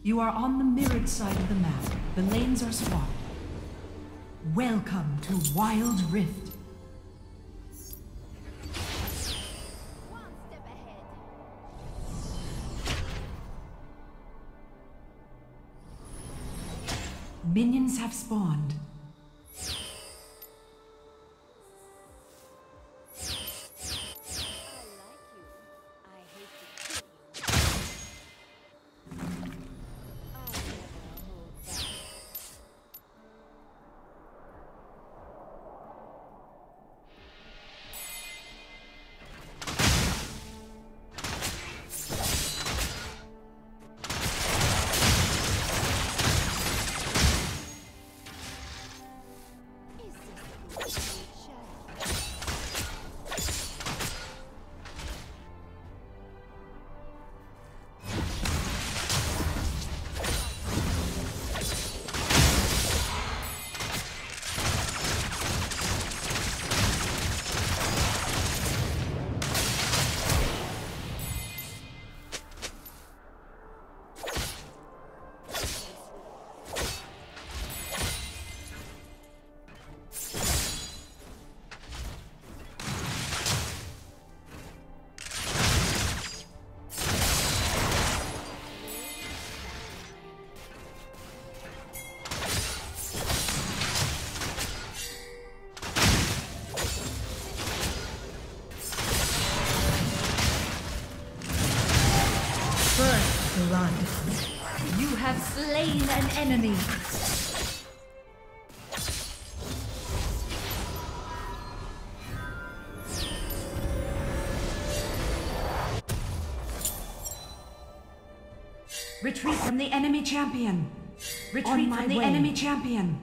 You are on the mirrored side of the map. The lanes are swapped. Welcome to Wild Rift. One step ahead. Minions have spawned. Blood. You have slain an enemy. Retreat from the enemy champion. Retreat from the enemy champion.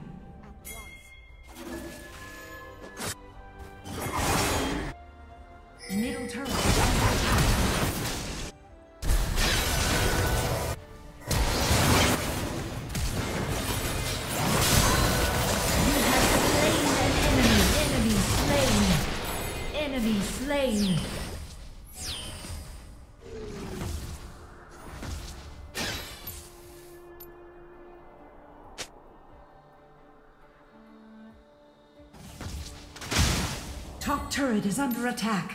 Middle turret is under attack. Enemy slain. Top turret is under attack.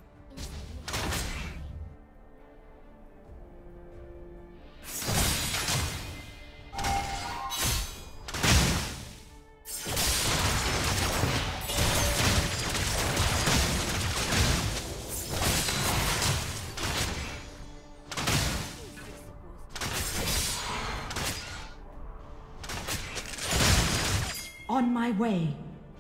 On my way.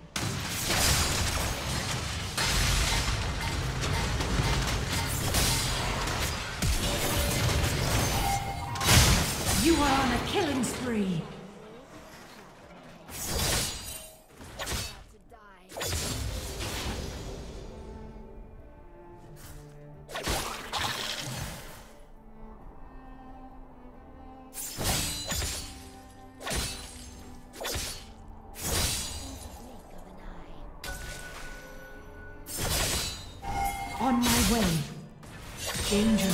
You are on a killing spree. On my way. Danger.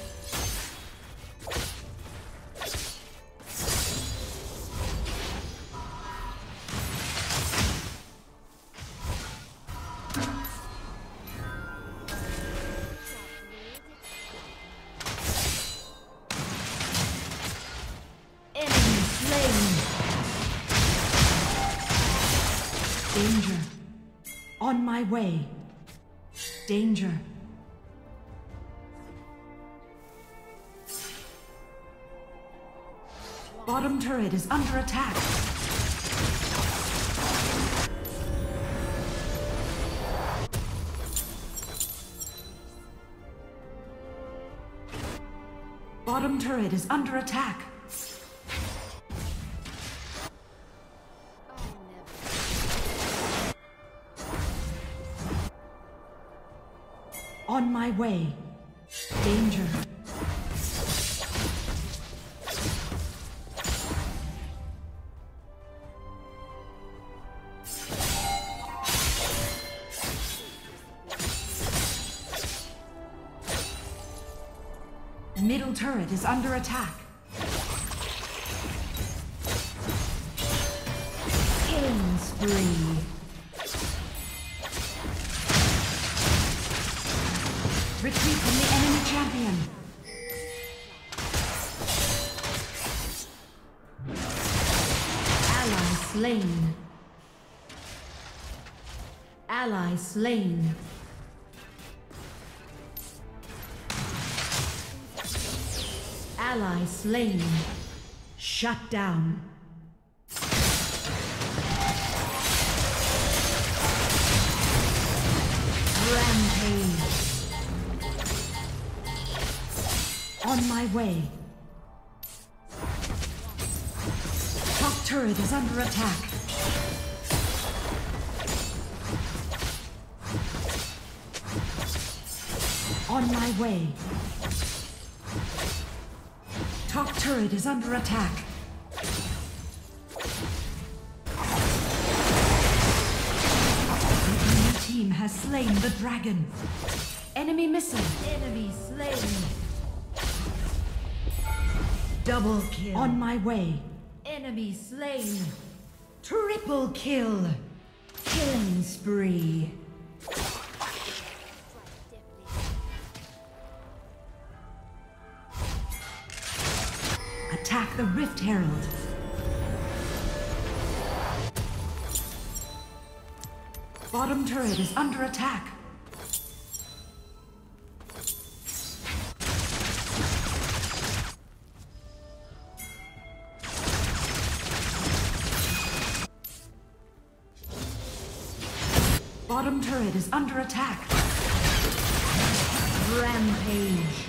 Enemy slain. Danger. On my way. Danger. Bottom turret is under attack. Bottom turret is under attack. On my way. Danger. Middle turret is under attack. Killing spree. Retreat from the enemy champion. Ally slain. Ally slain. Ally slain. Shut down. Rampage. On my way. Top turret is under attack. On my way. Top turret is under attack. The enemy team has slain the dragon. Enemy missing. Enemy slain. Double kill. On my way. Enemy slain. Triple kill. Killing spree. Attack the Rift Herald. Bottom turret is under attack. Bottom turret is under attack. Rampage.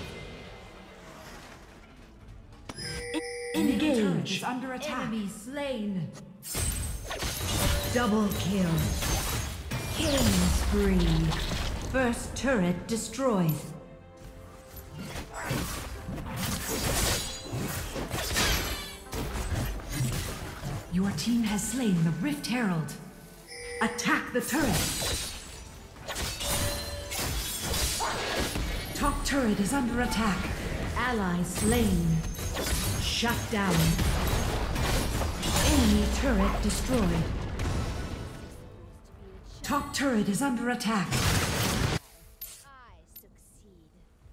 Engage is under attack. Enemy slain. Double kill. Killing spree. First turret destroyed. Your team has slain the Rift Herald. Attack the turret. Top turret is under attack. Ally slain. Shut down. Enemy turret destroyed. Top turret is under attack. I succeed.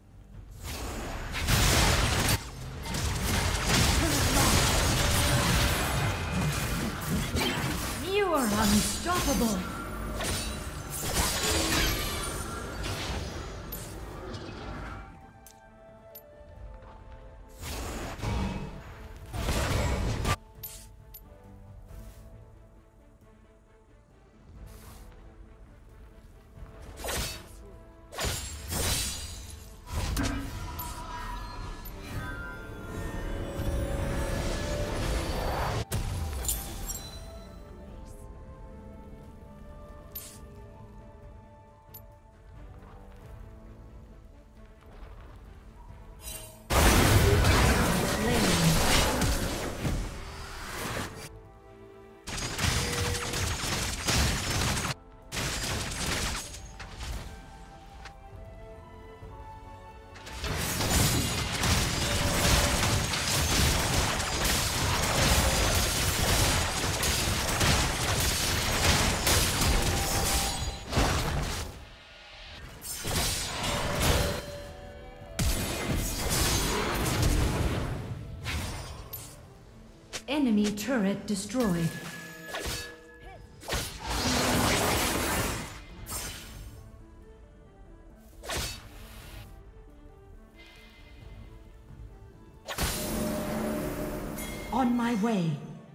You are unstoppable. Enemy turret destroyed. On my way.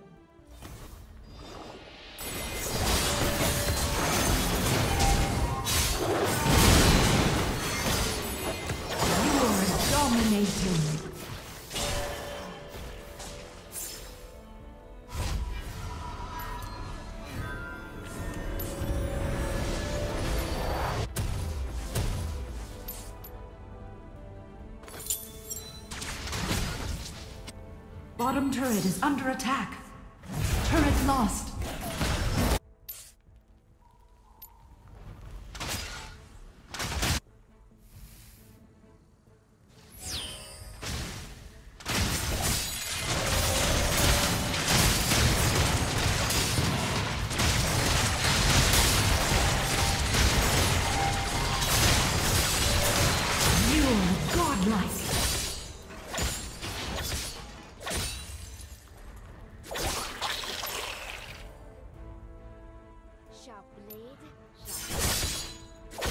You are dominating. Bottom turret is under attack. Turret lost. Sharp blade, sharp.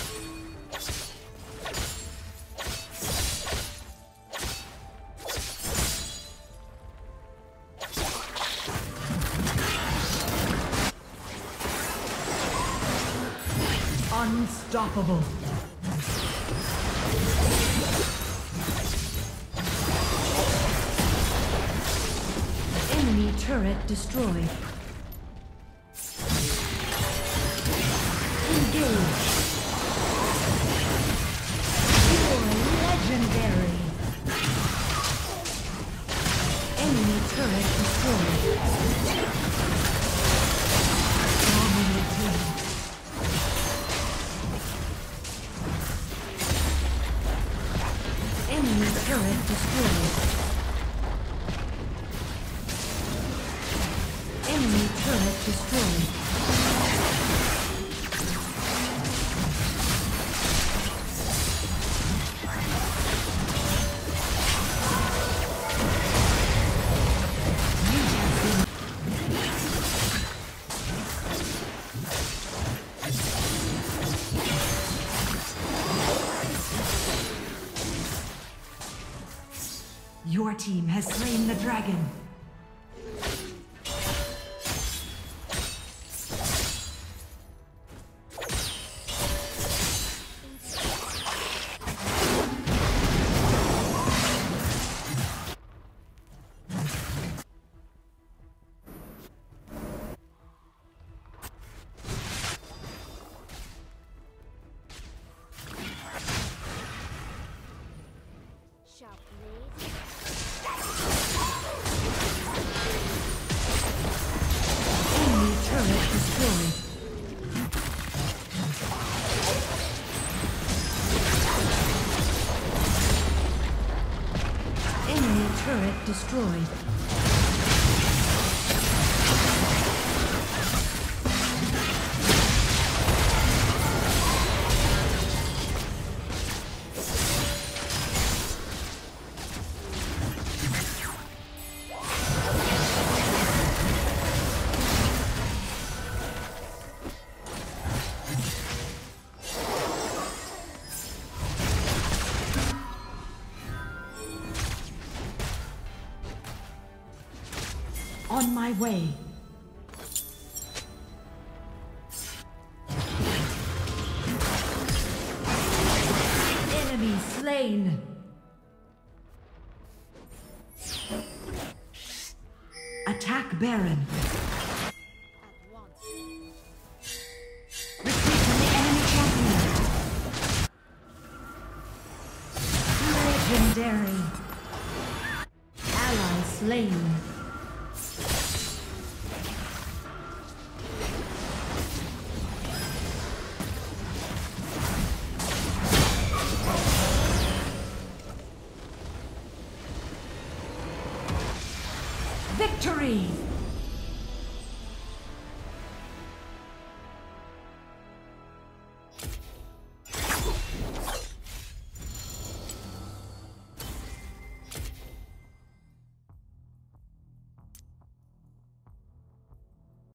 Unstoppable. Enemy turret destroyed. Engage. You're legendary. Enemy turret destroyed. Dominating. Enemy turret destroyed. Enemy turret destroyed. Your team has slain the dragon. Sharp blade. Enemy turret destroyed. Enemy turret destroyed. On my way. Enemy slain. Attack Baron. At once. Retreat from the enemy champion. Legendary. Ally slain. Victory!